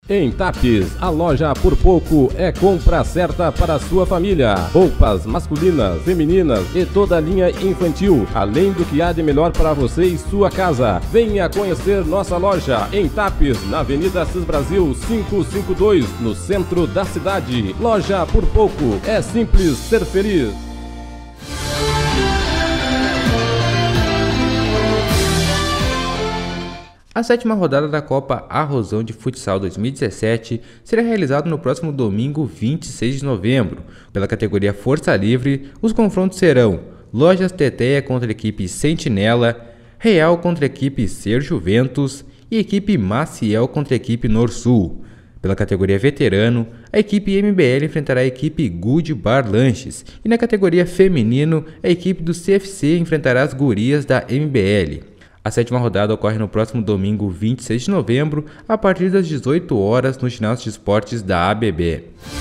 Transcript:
Em Tapes, a loja Por Pouco é compra certa para a sua família. Roupas masculinas, femininas e toda a linha infantil, além do que há de melhor para você e sua casa. Venha conhecer nossa loja em Tapes, na Avenida Assis Brasil 552, no centro da cidade. Loja Por Pouco, é simples ser feliz. A 7ª rodada da Copa Arrozão de Futsal 2017 será realizada no próximo domingo 26 de novembro. Pela categoria Força Livre, os confrontos serão Lojas Teteia contra a equipe Sentinela, Real contra a equipe Ser Juventus e equipe Maciel contra a equipe Norsul. Pela categoria Veterano, a equipe MBL enfrentará a equipe Good Bar Lanches e na categoria Feminino, a equipe do CFC enfrentará as Gurias da MBL. A 7ª rodada ocorre no próximo domingo 26 de novembro, a partir das 18 horas no ginásio de esportes da ABB.